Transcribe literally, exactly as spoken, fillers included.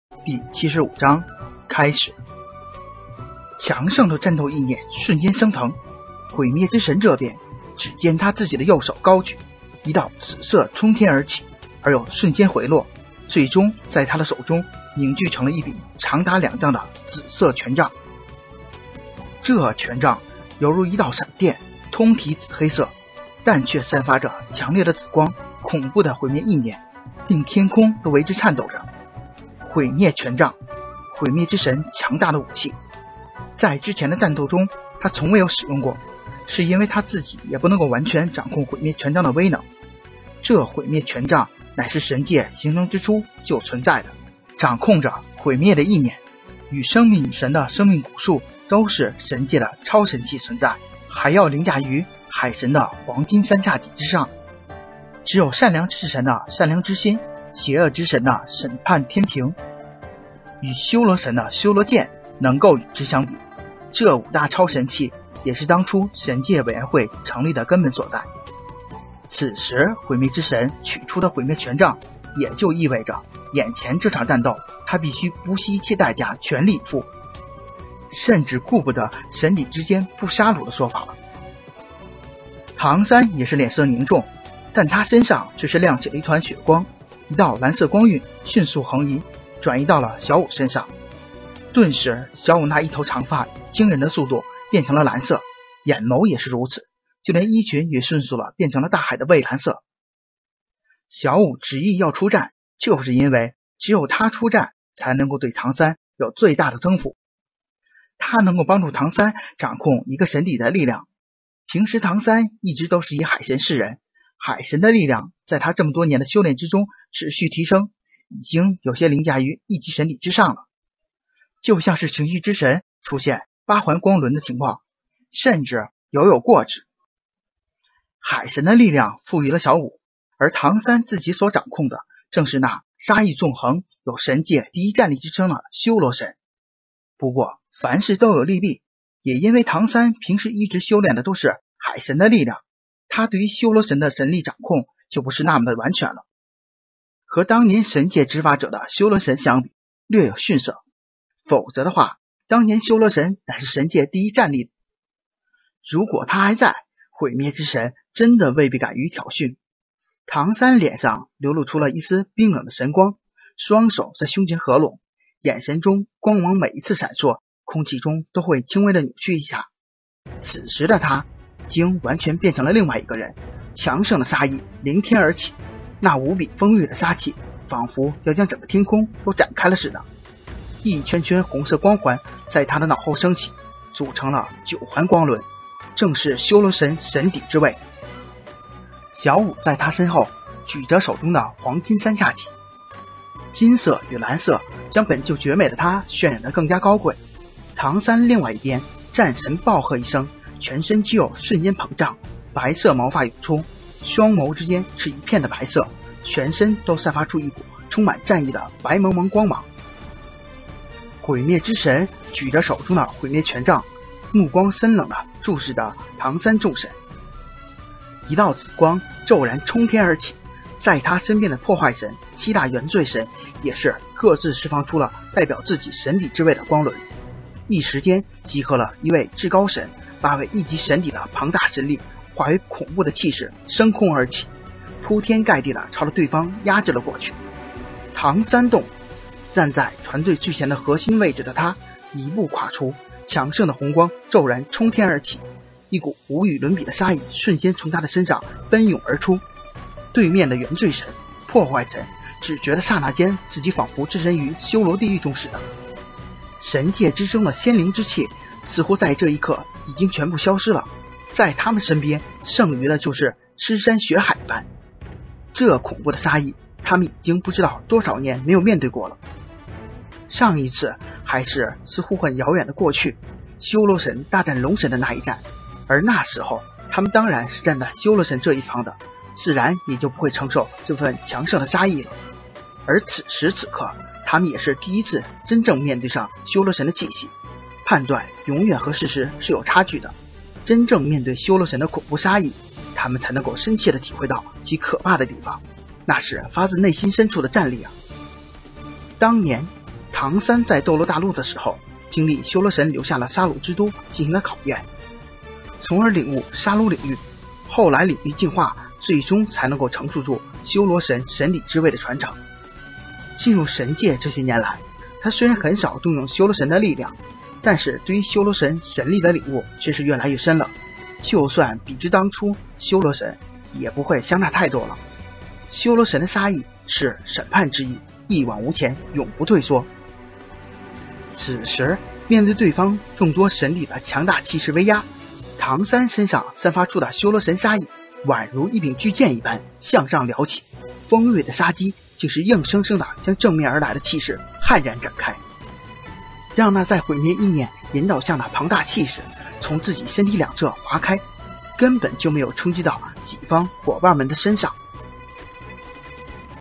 第七十五章开始。强盛的战斗意念瞬间升腾，毁灭之神这边，只见他自己的右手高举，一道紫色冲天而起，而又瞬间回落，最终在他的手中凝聚成了一柄长达两丈的紫色权杖。这权杖犹如一道闪电，通体紫黑色，但却散发着强烈的紫光，恐怖的毁灭意念，令天空都为之颤抖着。毁灭权杖，毁灭之神强大的武器，在之前的战斗中他从没有使用过，是因为他自己也不能够完全掌控毁灭权杖的威能。这毁灭权杖乃是神界形成之初就存在的，掌控着毁灭的意念，与生命女神的生命古树都是神界的超神器存在，还要凌驾于海神的黄金三叉戟之上。只有善良之神的善良之心，邪恶之神的审判天平，与修罗神的修罗剑能够与之相比。这五大超神器也是当初神界委员会成立的根本所在。此时毁灭之神取出的毁灭权杖，也就意味着眼前这场战斗他必须不惜一切代价全力以赴，甚至顾不得神体之间不杀戮的说法了。唐三也是脸色凝重，但他身上却是亮起了一团血光，一道蓝色光晕迅速横移，转移到了小五身上。顿时小五那一头长发以惊人的速度变成了蓝色，眼眸也是如此，就连衣裙也迅速了变成了大海的蔚蓝色。小五执意要出战，就是因为只有他出战才能够对唐三有最大的征服，他能够帮助唐三掌控一个神体的力量。平时唐三一直都是以海神示人，海神的力量在他这么多年的修炼之中持续提升，已经有些凌驾于一级神体之上了，就像是情绪之神出现八环光轮的情况，甚至犹有过之。海神的力量赋予了小五，而唐三自己所掌控的正是那杀意纵横、有神界第一战力之称的修罗神。不过凡事都有利弊，也因为唐三平时一直修炼的都是海神的力量，他对于修罗神的神力掌控就不是那么的完全了，和当年神界执法者的修罗神相比略有逊色，否则的话当年修罗神乃是神界第一战力，如果他还在，毁灭之神真的未必敢于挑衅。唐三脸上流露出了一丝冰冷的神光，双手在胸前合拢，眼神中光芒每一次闪烁，空气中都会轻微的扭曲一下。此时的他已经完全变成了另外一个人，强盛的杀意凌天而起，那无比锋利的杀气仿佛要将整个天空都展开了似的。一圈圈红色光环在他的脑后升起，组成了九环光轮，正是修罗神神底之位。小五在他身后举着手中的黄金三叉戟，金色与蓝色将本就绝美的他渲染得更加高贵。唐三另外一边，战神暴喝一声，全身肌肉瞬间膨胀，白色毛发涌出，双眸之间是一片的白色，全身都散发出一股充满战意的白茫茫光芒。毁灭之神举着手中的毁灭权杖，目光森冷地注视着唐三众神。一道紫光骤然冲天而起，在他身边的破坏神、七大原罪神也是各自释放出了代表自己神体之位的光轮，一时间集合了一位至高神、八位一级神体的庞大神力，化为恐怖的气势升空而起，铺天盖地的朝着对方压制了过去。唐三动，站在团队最前的核心位置的他一步跨出，强盛的红光骤然冲天而起，一股无与伦比的杀意瞬间从他的身上奔涌而出。对面的原罪神、破坏神只觉得刹那间自己仿佛置身于修罗地狱中似的，神界之中的仙灵之气似乎在这一刻已经全部消失了，在他们身边剩余的就是尸山血海般。这恐怖的杀意他们已经不知道多少年没有面对过了，上一次还是似乎很遥远的过去，修罗神大战龙神的那一战，而那时候他们当然是站在修罗神这一方的，自然也就不会承受这份强盛的杀意了。而此时此刻他们也是第一次真正面对上修罗神的气息，判断永远和事实是有差距的，真正面对修罗神的恐怖杀意，他们才能够深切地体会到其可怕的地方，那是发自内心深处的战力啊。当年唐三在斗罗大陆的时候，经历修罗神留下了杀戮之都进行了考验，从而领悟杀戮领域，后来领域进化，最终才能够承受住修罗神神理之位的传承。进入神界这些年来，他虽然很少动用修罗神的力量，但是对于修罗神神力的领悟却是越来越深了，就算比之当初修罗神也不会相差太多了。修罗神的杀意是审判之意，一往无前，永不退缩。此时面对对方众多神力的强大气势威压，唐三身上散发出的修罗神杀意宛如一柄巨剑一般向上撩起，锋锐的杀机竟是硬生生的将正面而来的气势悍然展开，让那在毁灭意念引导下的庞大气势从自己身体两侧划开，根本就没有冲击到己方伙伴们的身上。